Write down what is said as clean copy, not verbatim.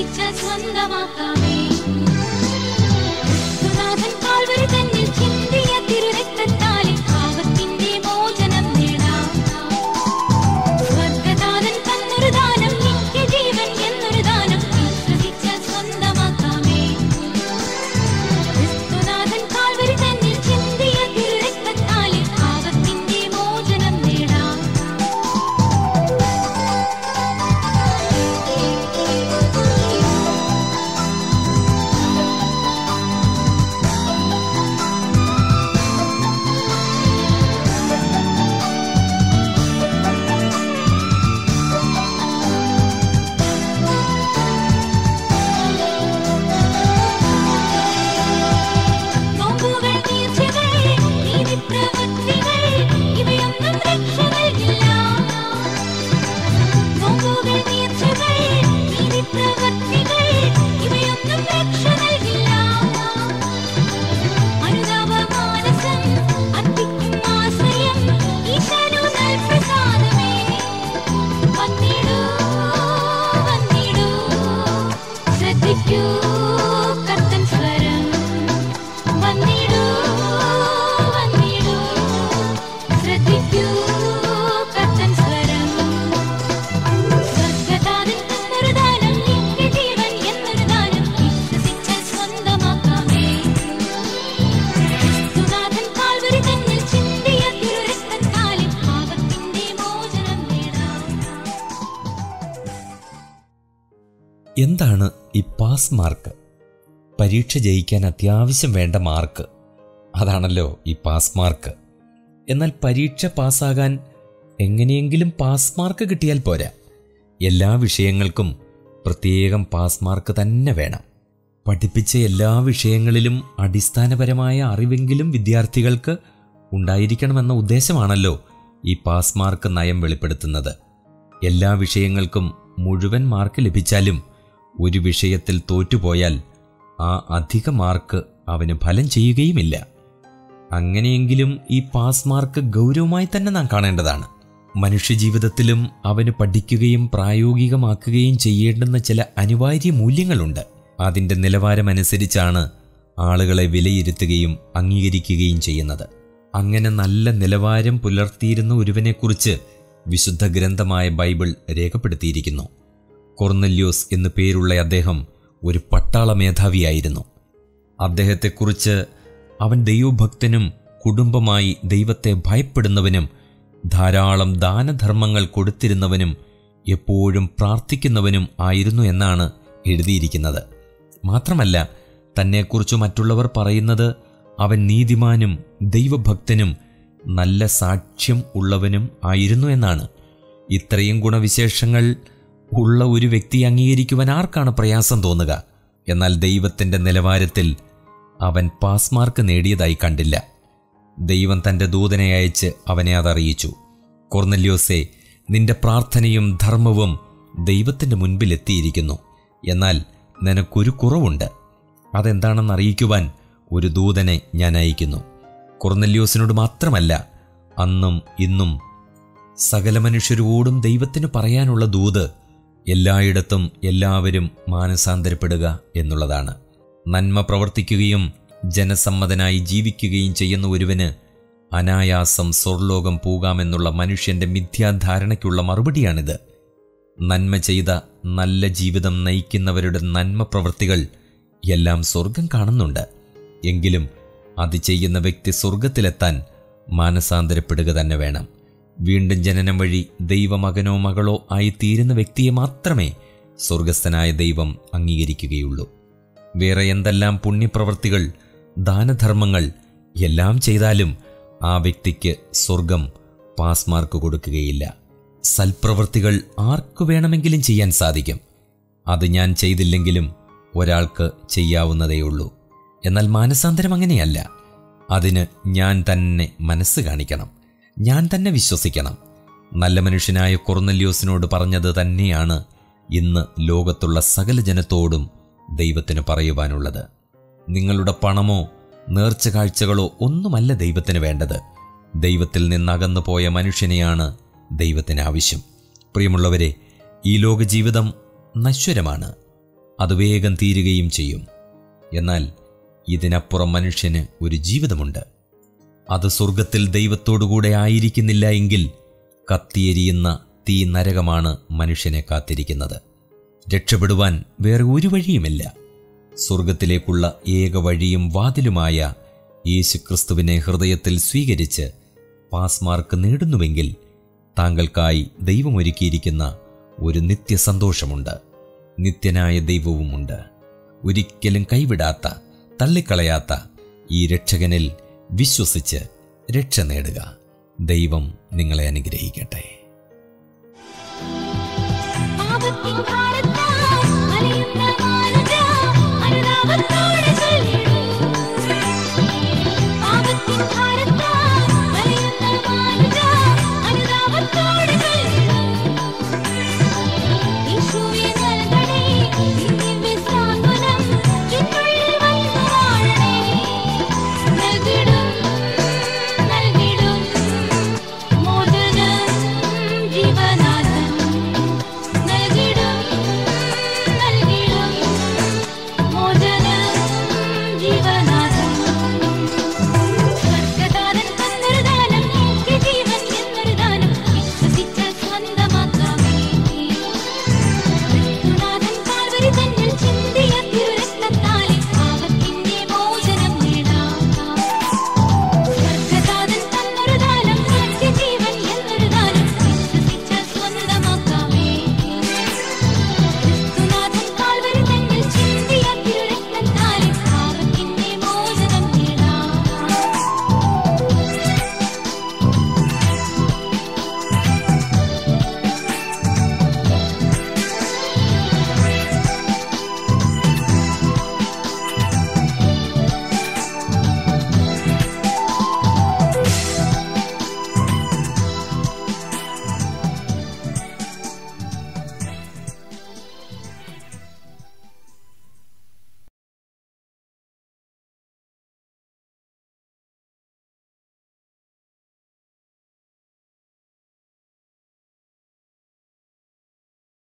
എന്താണ് ഈ pass mark? പരീക്ഷ ജയിക്കാൻ അത്യാവശ്യം വേണ്ട മാർക്ക്, അതാണല്ലോ ഈ പാസ് മാർക്ക്. എന്നാൽ പരീക്ഷ പാസ്സാകാൻ എങ്ങനെയെങ്കിലും പാസ് മാർക്ക് കിട്ടിയാൽ പോരാ. എല്ലാ വിഷയങ്ങൾക്കും പ്രത്യേകം പാസ് മാർക്ക് തന്നെ വേണം. പഠിപ്പിച്ച എല്ലാ വിഷയങ്ങളിലും അടിസ്ഥാനപരമായ അറിവെങ്കിലും വിദ്യാർത്ഥികൾക്ക് ഉണ്ടായിരിക്കണമെന്ന ഉദ്ദേശമാണല്ലോ ഈ പാസ് മാർക്ക് നയം വെളിപ്പെടുത്തുന്നത്. എല്ലാ വിഷയങ്ങൾക്കും മുഴുവൻ മാർക്ക് ലഭിച്ചാലും ഒരു വിഷയത്തിൽ തോറ്റുപോയാൽ ആ അധിക മാർക്ക് അവന് ഫലം ചെയ്യുകയുമില്ല. അങ്ങനെയെങ്കിലും ഈ പാസ് മാർക്ക് ഗൗരവമായി തന്നെ നാം കാണേണ്ടതാണ്. മനുഷ്യജീവിതത്തിലും അവന് പഠിക്കുകയും പ്രായോഗികമാക്കുകയും ചെയ്യേണ്ടുന്ന ചില അനിവാര്യ മൂല്യങ്ങളുണ്ട്. അതിൻ്റെ നിലവാരമനുസരിച്ചാണ് ആളുകളെ വിലയിരുത്തുകയും അംഗീകരിക്കുകയും ചെയ്യുന്നത്. അങ്ങനെ നല്ല നിലവാരം പുലർത്തിയിരുന്ന ഒരുവനെക്കുറിച്ച് വിശുദ്ധ ഗ്രന്ഥമായ ബൈബിൾ രേഖപ്പെടുത്തിയിരിക്കുന്നു. കൊർന്നല്യോസ് എന്നു പേരുള്ള അദ്ദേഹം ഒരു പട്ടാള മേധാവിയായിരുന്നു. അദ്ദേഹത്തെക്കുറിച്ച് അവൻ ദൈവഭക്തനും കുടുംബമായി ദൈവത്തെ ഭയപ്പെടുന്നവനും ധാരാളം ദാനധർമ്മങ്ങൾ കൊടുത്തിരുന്നവനും എപ്പോഴും പ്രാർത്ഥിക്കുന്നവനും ആയിരുന്നു എന്നാണ് എഴുതിയിരിക്കുന്നത്. മാത്രമല്ല, തന്നെക്കുറിച്ച് മറ്റുള്ളവർ പറയുന്നത് അവൻ നീതിമാനും ദൈവഭക്തനും നല്ല സാക്ഷ്യം ഉള്ളവനും ആയിരുന്നു എന്നാണ്. ഇത്രയും ഗുണവിശേഷങ്ങൾ ഉള്ള ഒരു വ്യക്തിയെ അംഗീകരിക്കുവാൻ ആർക്കാണ് പ്രയാസം തോന്നുക? എന്നാൽ ദൈവത്തിൻ്റെ നിലവാരത്തിൽ അവൻ പാസ് മാർക്ക് നേടിയതായി കണ്ടില്ല. ദൈവം തൻ്റെ ദൂതനെ അയച്ച് അവനെ അതറിയിച്ചു. കൊർന്നല്യോസേ, നിന്റെ പ്രാർത്ഥനയും ധർമ്മവും ദൈവത്തിൻ്റെ മുൻപിലെത്തിയിരിക്കുന്നു. എന്നാൽ നിനക്കൊരു കുറവുണ്ട്. അതെന്താണെന്ന് അറിയിക്കുവാൻ ഒരു ദൂതനെ ഞാൻ അയക്കുന്നു. കൊർന്നല്യോസിനോട് മാത്രമല്ല, അന്നും ഇന്നും സകല മനുഷ്യരോടും ദൈവത്തിന് പറയാനുള്ള ദൂത് എല്ലായിടത്തും എല്ലാവരും മാനസാന്തരപ്പെടുക എന്നുള്ളതാണ്. നന്മ പ്രവർത്തിക്കുകയും ജനസമ്മതനായി ജീവിക്കുകയും ചെയ്യുന്ന ഒരുവന് അനായാസം സ്വർലോകം പോകാമെന്നുള്ള മനുഷ്യന്റെ മിഥ്യാധാരണയ്ക്കുള്ള മറുപടിയാണിത്. നന്മ ചെയ്ത നല്ല ജീവിതം നയിക്കുന്നവരുടെ നന്മ പ്രവൃത്തികൾ എല്ലാം സ്വർഗം കാണുന്നുണ്ട്. എങ്കിലും അത് ചെയ്യുന്ന വ്യക്തി സ്വർഗത്തിലെത്താൻ മാനസാന്തരപ്പെടുക തന്നെ വേണം. വീണ്ടും ജനനം വഴി ദൈവമകനോ മകളോ ആയിത്തീരുന്ന വ്യക്തിയെ മാത്രമേ സ്വർഗസ്ഥനായ ദൈവം അംഗീകരിക്കുകയുള്ളൂ. വേറെ എന്തെല്ലാം പുണ്യപ്രവൃത്തികൾ, ദാനധർമ്മങ്ങൾ എല്ലാം ചെയ്താലും ആ വ്യക്തിക്ക് സ്വർഗം പാസ് മാർക്ക് കൊടുക്കുകയില്ല. സൽപ്രവൃത്തികൾ ആർക്കു വേണമെങ്കിലും ചെയ്യാൻ സാധിക്കും. അത് ഞാൻ ചെയ്തില്ലെങ്കിലും ഒരാൾക്ക് ചെയ്യാവുന്നതേയുള്ളൂ. എന്നാൽ മാനസാന്തരം അങ്ങനെയല്ല. അതിന് ഞാൻ തന്നെ മനസ്സ് കാണിക്കണം, ഞാൻ തന്നെ വിശ്വസിക്കണം. നല്ല മനുഷ്യനായ കൊർന്നല്യോസിനോട് പറഞ്ഞത് തന്നെയാണ് ഇന്ന് ലോകത്തുള്ള സകല ജനത്തോടും ദൈവത്തിന് പറയുവാനുള്ളത്. നിങ്ങളുടെ പണമോ നേർച്ച കാഴ്ചകളോ ഒന്നുമല്ല ദൈവത്തിന് വേണ്ടത്. ദൈവത്തിൽ നിന്നകന്നു പോയ മനുഷ്യനെയാണ് ദൈവത്തിന് ആവശ്യം. പ്രിയമുള്ളവരെ, ഈ ലോകജീവിതം നശ്വരമാണ്. അത് വേഗം തീരുകയും ചെയ്യും. എന്നാൽ ഇതിനപ്പുറം മനുഷ്യന് ഒരു ജീവിതമുണ്ട്. അത് സ്വർഗത്തിൽ ദൈവത്തോടുകൂടെ ആയിരിക്കുന്നില്ല എങ്കിൽ കത്തിയെരിയുന്ന തീ നരകമാണ് മനുഷ്യനെ കാത്തിരിക്കുന്നത്. രക്ഷപ്പെടുവാൻ വേറെ ഒരു വഴിയുമില്ല. സ്വർഗത്തിലേക്കുള്ള ഏക വഴിയും വാതിലുമായ യേശുക്രിസ്തുവിനെ ഹൃദയത്തിൽ സ്വീകരിച്ച് പാസ് മാർക്ക് നേടുന്നുവെങ്കിൽ താങ്കൾക്കായി ദൈവമൊരുക്കിയിരിക്കുന്ന ഒരു നിത്യസന്തോഷമുണ്ട്. നിത്യനായ ദൈവവുമുണ്ട്. ഒരിക്കലും കൈവിടാത്ത, തള്ളിക്കളയാത്ത ഈ രക്ഷകനിൽ വിശ്വസിച്ച് രക്ഷ നേടുക. ദൈവം നിങ്ങളെ അനുഗ്രഹിക്കട്ടെ.